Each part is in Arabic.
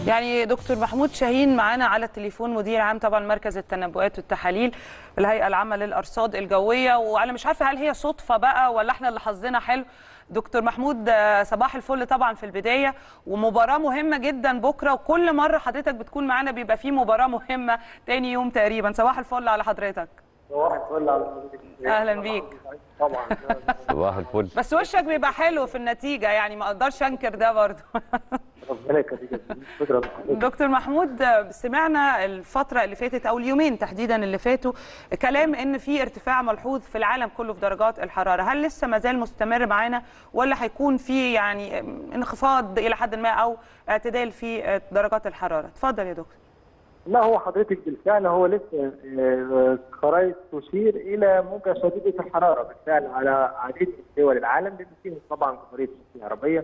يعني دكتور محمود شاهين معانا على التليفون، مدير عام طبعا مركز التنبؤات والتحاليل بالهيئة العامة للأرصاد الجوية. وأنا مش عارفة هل هي صدفة بقى ولا احنا اللي حظنا حلو. دكتور محمود صباح الفل طبعا في البداية، ومباراة مهمة جدا بكرة، وكل مرة حضرتك بتكون معانا بيبقى فيه مباراة مهمة تاني يوم تقريبا. صباح الفل على حضرتك. صباح الفل على حضرتك. أهلا بيك. طبعا صباح الفل. بس وشك بيبقى حلو في النتيجة، يعني ما اقدرش انكر ده برضه. ربنا يخليك. دكتور محمود، سمعنا الفترة اللي فاتت أو اليومين تحديدا اللي فاتوا كلام إن في ارتفاع ملحوظ في العالم كله في درجات الحرارة، هل لسه ما زال مستمر معانا ولا هيكون في يعني انخفاض إلى حد ما أو اعتدال في درجات الحرارة؟ اتفضل يا دكتور. لا، هو حضرتك بالفعل هو لسه خرائط تشير الى موجه شديده الحراره بالفعل على عديد من دول العالم، بما فيهم طبعا جمهوريه مصر العربيه.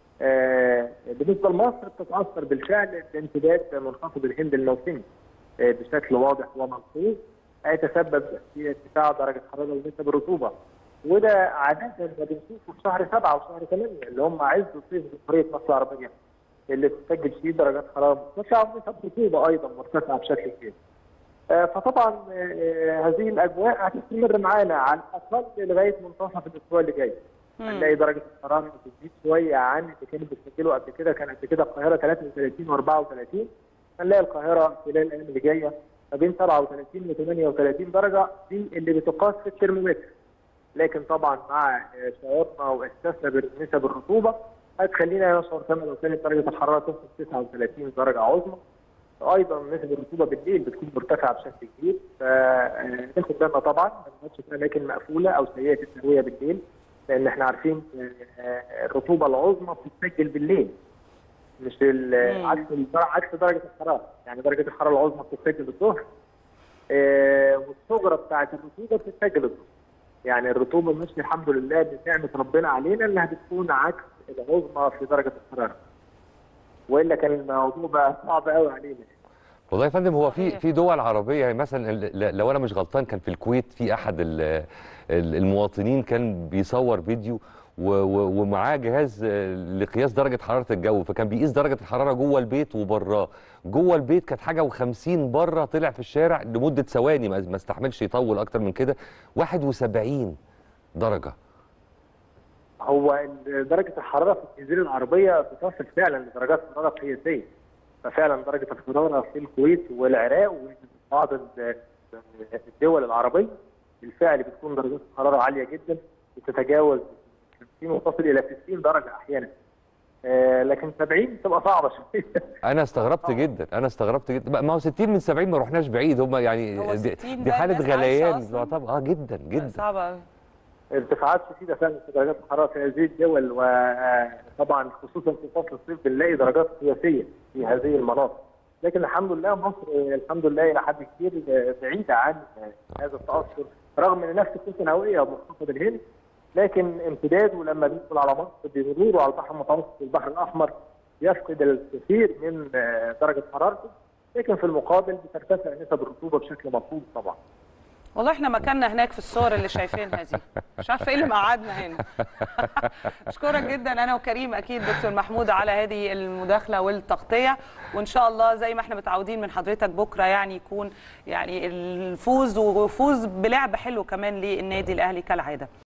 بالنسبه لمصر بتتاثر بالفعل بامتداد منخفض الهند الموسمي بشكل واضح وملحوظ، هيتسبب في ارتفاع درجه حراره ونسب الرطوبه، وده عاده ما بنشوفه في شهر 7 وشهر 8 اللي هم عز صيف جمهوريه مصر العربيه، اللي بتسجل فيه درجات حراره مرتفعه ونسب رطوبه ايضا مرتفعه بشكل كبير. فطبعا هذه الاجواء هتستمر معانا على الاقل لغايه منتصف الاسبوع اللي جاي. هنلاقي درجه الحراره بتزيد شويه عن اللي كانت بتسجله قبل كده، كان قبل كده القاهره 33 و34، هنلاقي القاهره خلال الايام اللي جايه ما بين 37 و 38 درجه، دي اللي بتقاس في الترمومتر. لكن طبعا مع شعورنا واحساسنا بنسب الرطوبه هتخلينا نشعر كما لو كانت درجه الحراره توصل 39 درجه عظمى. ايضا نسب الرطوبه بالليل بتكون مرتفعه بشكل كبير، فناخد بالنا طبعا ما نقعدش في اماكن مقفوله او سيئه التهويه بالليل، لان احنا عارفين الرطوبه العظمى بتتسجل بالليل، مش عكس درجه الحراره، يعني درجه الحراره العظمى بتتسجل الظهر والصغرى بتاعت الرطوبه بتتسجل الظهر. يعني الرطوبه مش الحمد لله بنعمه ربنا علينا انها بتكون عكس العظمى في درجه الحراره، والا كان الموضوع بقى صعب قوي علينا. والله يا فندم، هو في دول عربيه مثلا، لو انا مش غلطان كان في الكويت في احد المواطنين كان بيصور فيديو ومعاه جهاز لقياس درجه حراره الجو، فكان بيقيس درجه الحراره جوه البيت وبراه. جوه البيت كانت حاجه و50، بره طلع في الشارع لمده ثواني ما استحملش يطول اكتر من كده 71 درجه. هو درجه الحراره في الجزيره العربيه بتصل فعلا لدرجات حراره قياسيه، ففعلا درجه الحراره في الكويت والعراق وبعض الدول العربيه بالفعل بتكون درجات الحراره عاليه جدا، بتتجاوز 50 وتصل الى 60 درجه احيانا. لكن 70 بتبقى صعبه شويه. انا استغربت جدا، ما هو 60 من 70 ما رحناش بعيد، هم يعني دي حاله غليان طبعا. جدا جدا صعبه قوي. ارتفاعات شديده فعلا في درجات الحراره في هذه الدول، وطبعا خصوصا في فصل الصيف بنلاقي درجات قياسيه في هذه المناطق. لكن الحمد لله مصر الحمد لله الى حد كبير بعيده عن هذا التاثر، رغم ان نفس الكتله الهوائيه ومنخفض الهند، لكن امتداده لما بيدخل على مصر بمروره على البحر المتوسط والبحر الاحمر يفقد الكثير من درجه حرارته، لكن في المقابل بترتفع نسب الرطوبه بشكل ملحوظ طبعا. والله احنا مكاننا هناك في الصور اللي شايفينها دي، مش عارفه ايه اللي مقعدنا هنا. اشكرك جدا انا وكريم اكيد دكتور محمود على هذه المداخله والتغطيه، وان شاء الله زي ما احنا متعودين من حضرتك بكره يعني يكون يعني الفوز وفوز بلعب حلو كمان للنادي الاهلي كالعاده.